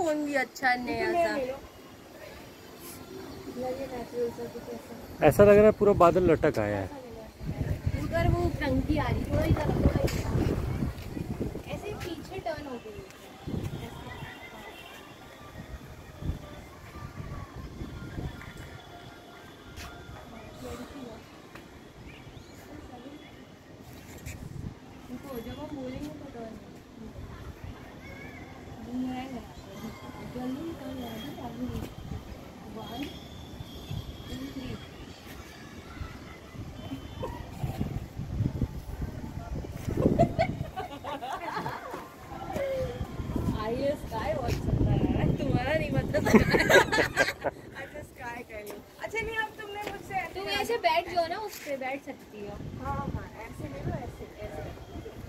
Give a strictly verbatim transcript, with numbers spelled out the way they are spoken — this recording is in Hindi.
फोन भी अच्छा नया सा। ऐसा लग रहा है पूरा बादल लटक आया है। उधर वो टंकी आ रही थोड़ा इधर थोड़ा ऐसे पीछे टर्न हो गई। जब हम बोलेंगे तो टर्न जल्दी टर्न वन टू थ्री। आइए स्काई बहुत सुंदर है, तुम्हारा नहीं मतलब। अच्छा स्काई कह लो। अच्छा नहीं अब तुमने मुझसे तुम ऐसे बैठ जाओ ना, उस पे बैठ सकती हो। हाँ हाँ ऐसे ले लो, ऐसे ऐसे